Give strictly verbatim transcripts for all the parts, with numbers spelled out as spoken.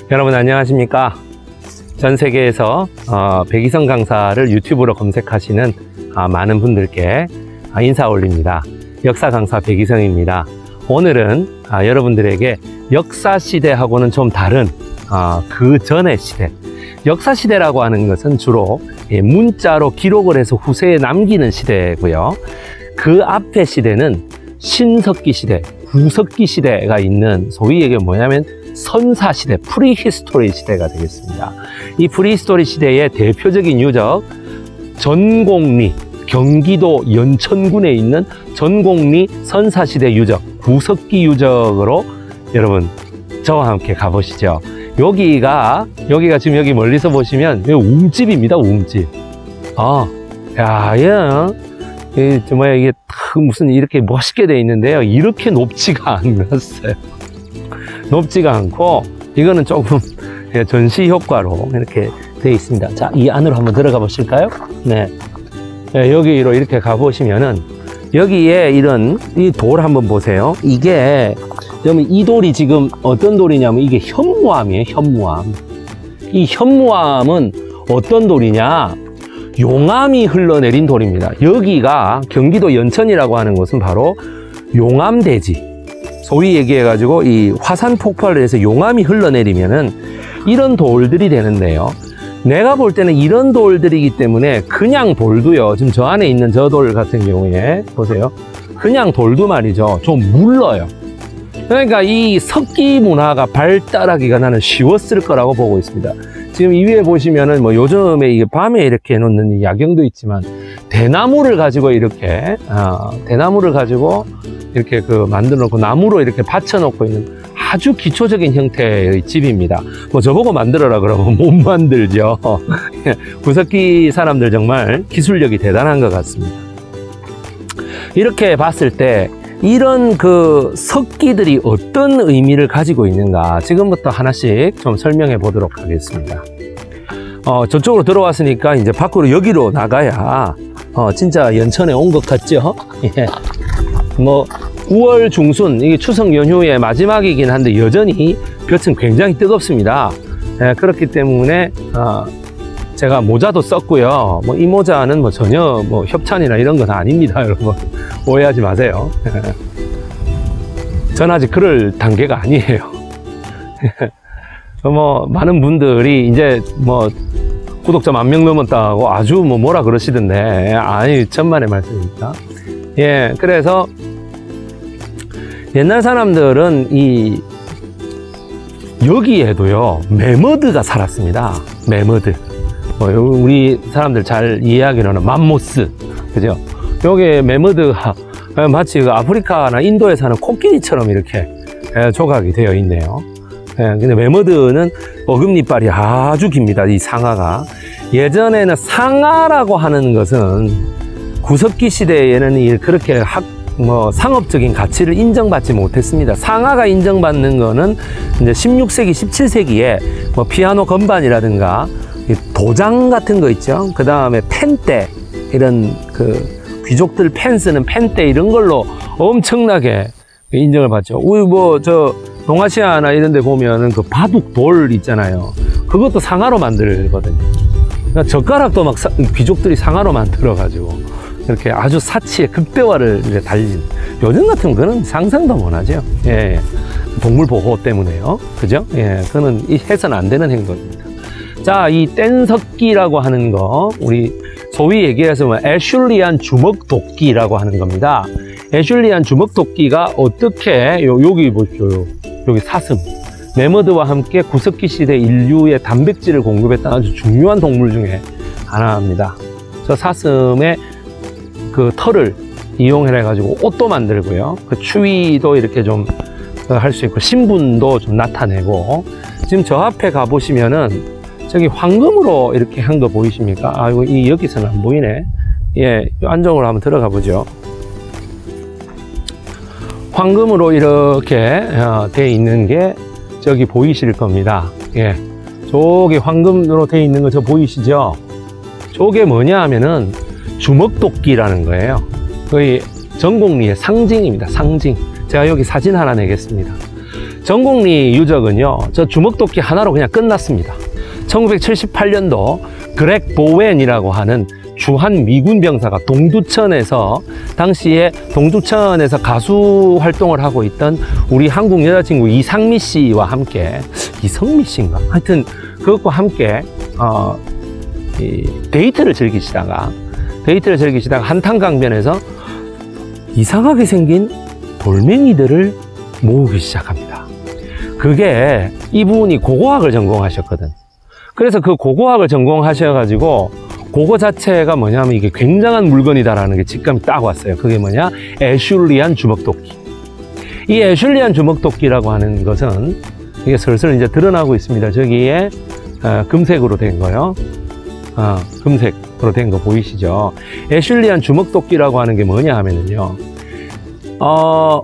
여러분 안녕하십니까? 전 세계에서 어, 백이성 강사를 유튜브로 검색하시는 아, 많은 분들께 아, 인사 올립니다. 역사 강사 백이성입니다. 오늘은 아, 여러분들에게 역사 시대하고는 좀 다른 아, 그 전의 시대. 역사 시대라고 하는 것은 주로 예, 문자로 기록을 해서 후세에 남기는 시대고요. 그 앞의 시대는 신석기 시대, 구석기 시대가 있는 소위 이게 뭐냐면 선사 시대, 프리히스토리 시대가 되겠습니다. 이 프리히스토리 시대의 대표적인 유적, 전곡리, 경기도 연천군에 있는 전곡리 선사시대 유적, 구석기 유적으로 여러분 저와 함께 가보시죠. 여기가 여기가 지금 여기 멀리서 보시면 여기 웅집입니다. 웅집. 아, 야, 예, 정말 이게 무슨 이렇게 멋있게 돼 있는데요. 이렇게 높지가 않았어요. 높지가 않고 이거는 조금 전시 효과로 이렇게 되어 있습니다. 자, 이 안으로 한번 들어가 보실까요? 네. 네, 여기로 이렇게 가 보시면은 여기에 이런 이 돌 한번 보세요. 이게 그러면 이 돌이 지금 어떤 돌이냐면 이게 현무암이에요. 현무암. 이 현무암은 어떤 돌이냐? 용암이 흘러내린 돌입니다. 여기가 경기도 연천이라고 하는 곳은 바로 용암대지. 소위 얘기해가지고 이 화산 폭발을 해서 용암이 흘러내리면은 이런 돌들이 되는데요. 내가 볼 때는 이런 돌들이기 때문에 그냥 돌도요. 지금 저 안에 있는 저 돌 같은 경우에 보세요. 그냥 돌도 말이죠. 좀 물러요. 그러니까 이 석기 문화가 발달하기가 나는 쉬웠을 거라고 보고 있습니다. 지금 이 위에 보시면은 뭐 요즘에 이게 밤에 이렇게 해놓는 야경도 있지만 대나무를 가지고 이렇게 어, 대나무를 가지고 이렇게 그 만들어 놓고 나무로 이렇게 받쳐 놓고 있는 아주 기초적인 형태의 집입니다. 뭐 저보고 만들어라 그러면 못 만들죠. 구석기 사람들 정말 기술력이 대단한 것 같습니다. 이렇게 봤을 때 이런 그 석기들이 어떤 의미를 가지고 있는가 지금부터 하나씩 좀 설명해 보도록 하겠습니다. 어, 저쪽으로 들어왔으니까 이제 밖으로 여기로 나가야 어, 진짜 연천에 온 것 같죠? 예. 뭐 구월 중순 이게 추석 연휴의 마지막이긴 한데 여전히 볕은 굉장히 뜨겁습니다. 예, 그렇기 때문에 어, 제가 모자도 썼고요. 뭐 이 모자는 뭐 전혀 뭐 협찬이나 이런 건 아닙니다, 여러분. 오해하지 마세요. 전 아직 그럴 단계가 아니에요. 뭐 많은 분들이 이제 뭐 구독자 만 명 넘었다고 아주 뭐 뭐라 그러시던데 아니 천만의 말씀입니다. 예, 그래서 옛날 사람들은 이 여기에도요 매머드가 살았습니다. 매머드. 뭐 우리 사람들 잘 이해하기로는 맘모스, 그죠? 여기 매머드가 마치 그 아프리카나 인도에 사는 코끼리처럼 이렇게 조각이 되어 있네요. 근데 매머드는 어금니빨이 아주 깁니다. 이 상아가. 예전에는 상아라고 하는 것은 구석기 시대에는 그렇게 학 뭐 상업적인 가치를 인정받지 못했습니다. 상아가 인정받는 거는 이제 십육 세기, 십칠 세기에 뭐 피아노 건반이라든가 도장 같은 거 있죠. 그 다음에 펜대, 이런 그 귀족들 펜 쓰는 펜대 이런 걸로 엄청나게 인정을 받죠. 우리 뭐 저 동아시아나 이런 데 보면은 그 바둑 돌 있잖아요. 그것도 상아로 만들거든요. 그러니까 젓가락도 막 사, 귀족들이 상아로 만들어 가지고 이렇게 아주 사치의 극대화를 이제 달린. 요즘 같은 거는 상상도 못하죠. 예, 동물 보호 때문에요. 그죠? 예, 그거는 해서는 안 되는 행동입니다. 자, 이 뗀석기라고 하는 거, 우리 소위 얘기해서 뭐 애슐리안 주먹도끼라고 하는 겁니다. 애슐리안 주먹도끼가 어떻게, 요, 여기 보십시오. 여기 사슴. 매머드와 함께 구석기 시대 인류의 단백질을 공급했던 아주 중요한 동물 중에 하나입니다. 저 사슴의 그 털을 이용해가지고 옷도 만들고요. 그 추위도 이렇게 좀 할 수 있고, 신분도 좀 나타내고, 지금 저 앞에 가보시면은 저기 황금으로 이렇게 한 거 보이십니까? 아, 이거 이 여기서는 안 보이네. 예, 안쪽으로 한번 들어가 보죠. 황금으로 이렇게 어, 돼 있는 게 저기 보이실 겁니다. 예, 저기 황금으로 돼 있는 거 저 보이시죠? 저게 뭐냐 하면은 주먹도끼라는 거예요. 거의 전곡리의 상징입니다. 상징. 제가 여기 사진 하나 내겠습니다. 전곡리 유적은요, 저 주먹도끼 하나로 그냥 끝났습니다. 천구백칠십팔 년도 그렉 보웬이라고 하는 주한 미군 병사가 동두천에서, 당시에 동두천에서 가수 활동을 하고 있던 우리 한국 여자친구 이상미 씨와 함께, 이성미 씨인가? 하여튼 그것과 함께 어, 이 데이트를 즐기시다가 데이트를 즐기시다가 한탄강변에서 이상하게 생긴 돌멩이들을 모으기 시작합니다. 그게 이분이 고고학을 전공하셨거든. 그래서 그 고고학을 전공하셔가지고 그거 자체가 뭐냐면 이게 굉장한 물건이다라는 게 직감이 딱 왔어요. 그게 뭐냐? 애슐리안 주먹도끼. 이 애슐리안 주먹도끼라고 하는 것은 이게 슬슬 이제 드러나고 있습니다. 저기에 어, 금색으로 된 거요. 어, 금색으로 된 거 보이시죠? 애슐리안 주먹도끼라고 하는 게 뭐냐 하면은요, 어,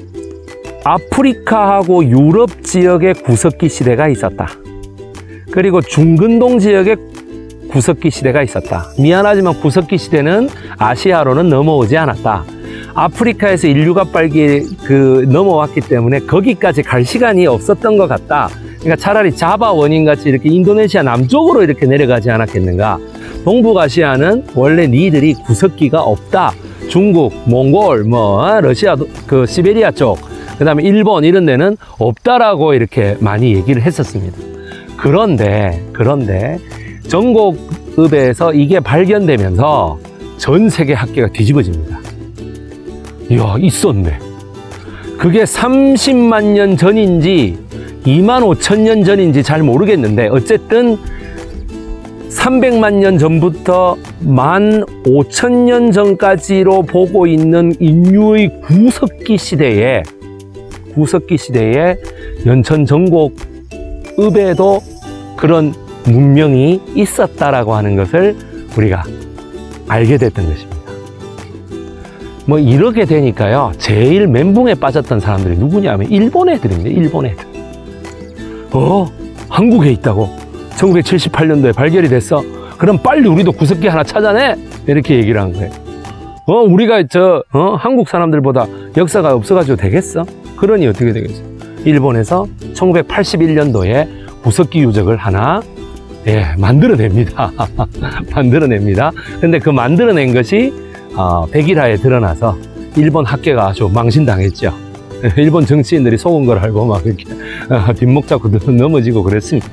아프리카하고 유럽 지역의 구석기 시대가 있었다. 그리고 중근동 지역의 구석기 시대가 있었다. 미안하지만 구석기 시대는 아시아로는 넘어오지 않았다. 아프리카에서 인류가 빨리 그 넘어왔기 때문에 거기까지 갈 시간이 없었던 것 같다. 그러니까 차라리 자바 원인같이 이렇게 인도네시아 남쪽으로 이렇게 내려가지 않았겠는가. 동북아시아는 원래 니들이 구석기가 없다. 중국, 몽골, 뭐 러시아, 그 시베리아 쪽, 그 다음에 일본 이런 데는 없다라고 이렇게 많이 얘기를 했었습니다. 그런데 그런데 전곡읍에서 이게 발견되면서 전 세계 학계가 뒤집어집니다. 이야, 있었네. 그게 삼십만 년 전인지 이만 오천 년 전인지 잘 모르겠는데, 어쨌든 삼백만 년 전부터 만 오천 년 전까지로 보고 있는 인류의 구석기 시대에 구석기 시대에 연천 전곡읍에도 그런 문명이 있었다라고 하는 것을 우리가 알게 됐던 것입니다. 뭐 이렇게 되니까요, 제일 멘붕에 빠졌던 사람들이 누구냐면 일본 애들입니다. 일본 애들. 어? 한국에 있다고? 천구백칠십팔 년도에 발견이 됐어? 그럼 빨리 우리도 구석기 하나 찾아내? 이렇게 얘기를 한 거예요. 어? 우리가 저 어? 한국 사람들보다 역사가 없어가지고 되겠어? 그러니 어떻게 되겠어? 일본에서 천구백팔십일 년도에 구석기 유적을 하나 예, 만들어냅니다. 만들어냅니다. 근데 그 만들어낸 것이 어, 백일화에 드러나서 일본 학계가 아주 망신당했죠. 일본 정치인들이 속은 걸 알고 막 이렇게 어, 뒷목 잡고 넘어지고 그랬습니다.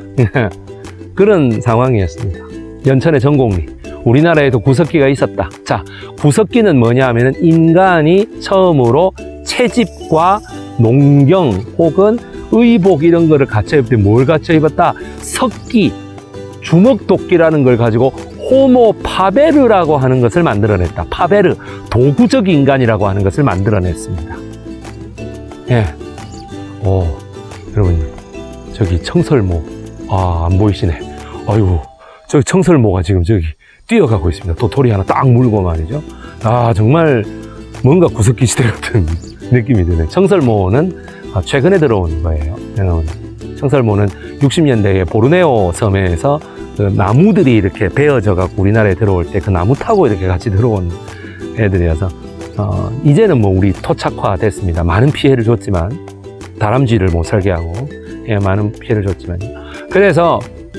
그런 상황이었습니다. 연천의 전곡리. 우리나라에도 구석기가 있었다. 자, 구석기는 뭐냐 하면은 인간이 처음으로 채집과 농경 혹은 의복 이런 거를 갖춰 입을 때 뭘 갖춰 입었다? 석기, 주먹도끼라는 걸 가지고 호모 파베르라고 하는 것을 만들어냈다. 파베르, 도구적 인간이라고 하는 것을 만들어냈습니다. 예. 오, 여러분, 저기 청설모. 아, 안 보이시네. 아이고, 저기 청설모가 지금 저기 뛰어가고 있습니다. 도토리 하나 딱 물고 말이죠. 아, 정말 뭔가 구석기 시대 같은 느낌이 드네요. 청설모는 최근에 들어온 거예요. 청설모는 육십 년대에 보르네오 섬에서 그 나무들이 이렇게 베어져 갖고 우리나라에 들어올 때 그 나무 타고 이렇게 같이 들어온 애들이어서 어, 이제는 뭐 우리 토착화 됐습니다. 많은 피해를 줬지만, 다람쥐를 못 살게 하고 예, 많은 피해를 줬지만, 그래서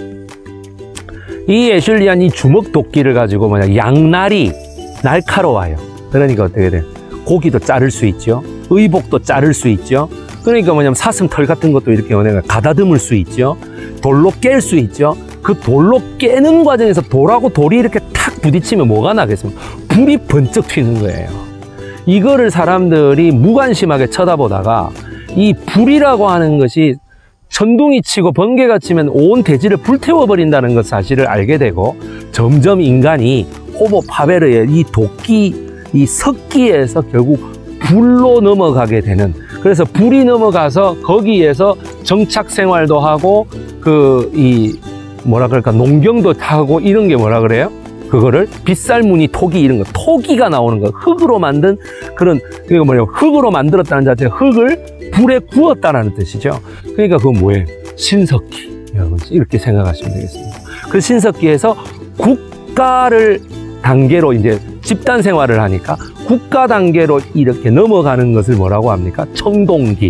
이 애슐리안 이 주먹도끼를 가지고 뭐냐, 양날이 날카로워요. 그러니까 어떻게 돼? 고기도 자를 수 있죠. 의복도 자를 수 있죠. 그러니까 뭐냐면 사슴털 같은 것도 이렇게 가다듬을 수 있죠. 돌로 깰 수 있죠. 그 돌로 깨는 과정에서 돌하고 돌이 이렇게 탁 부딪히면 뭐가 나겠습니까? 불이 번쩍 튀는 거예요. 이거를 사람들이 무관심하게 쳐다보다가 이 불이라고 하는 것이 천둥이 치고 번개가 치면 온 대지를 불태워버린다는 것 사실을 알게 되고, 점점 인간이 호모 파베르의 이 도끼, 이 석기에서 결국 불로 넘어가게 되는, 그래서 불이 넘어가서 거기에서 정착 생활도 하고 그 이 뭐라 그럴까, 농경도 하고, 이런 게 뭐라 그래요? 그거를 빗살무늬 토기, 이런 거, 토기가 나오는 거, 흙으로 만든 그런, 그러니까 뭐냐면 흙으로 만들었다는 자체, 흙을 불에 구웠다라는 뜻이죠. 그러니까 그건 뭐예요? 신석기. 이렇게 생각하시면 되겠습니다. 그 신석기에서 국가를 단계로 이제 집단 생활을 하니까 국가 단계로 이렇게 넘어가는 것을 뭐라고 합니까? 청동기.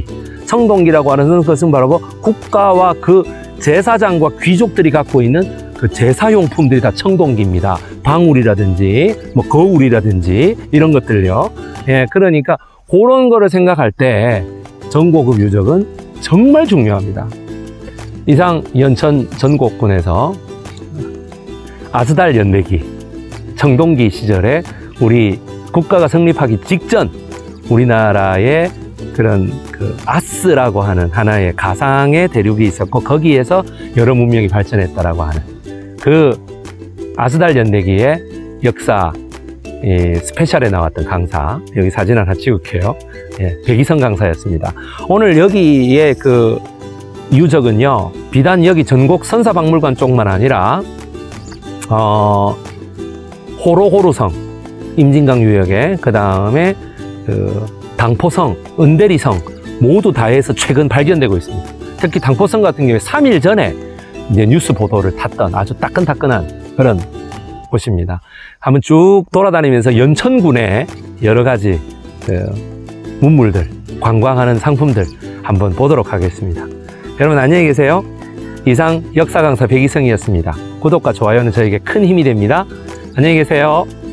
청동기라고 하는 것은 바로 국가와 그 제사장과 귀족들이 갖고 있는 그 제사용품들이 다 청동기입니다. 방울이라든지 뭐 거울이라든지 이런 것들요. 예, 그러니까 그런 거를 생각할 때 전고급 유적은 정말 중요합니다. 이상 연천 전곡군에서 아스달 연대기 청동기 시절에 우리 국가가 성립하기 직전 우리나라의 그런 그 아스라고 하는 하나의 가상의 대륙이 있었고 거기에서 여러 문명이 발전했다라고 하는 그 아스달 연대기의 역사 예, 스페셜에 나왔던 강사, 여기 사진 하나 찍을게요. 예, 백이성 강사였습니다. 오늘 여기에 그 유적은요, 비단 여기 전곡 선사박물관 쪽만 아니라 어, 호로호루성, 임진강 유역에 그 다음에 그 당포성, 은대리성 모두 다 해서 최근 발견되고 있습니다. 특히 당포성 같은 경우에 삼 일 전에 이제 뉴스 보도를 탔던 아주 따끈따끈한 그런 곳입니다. 한번 쭉 돌아다니면서 연천군의 여러 가지 그 문물들, 관광하는 상품들 한번 보도록 하겠습니다. 여러분 안녕히 계세요. 이상 역사 강사 백이성이었습니다. 구독과 좋아요는 저에게 큰 힘이 됩니다. 안녕히 계세요.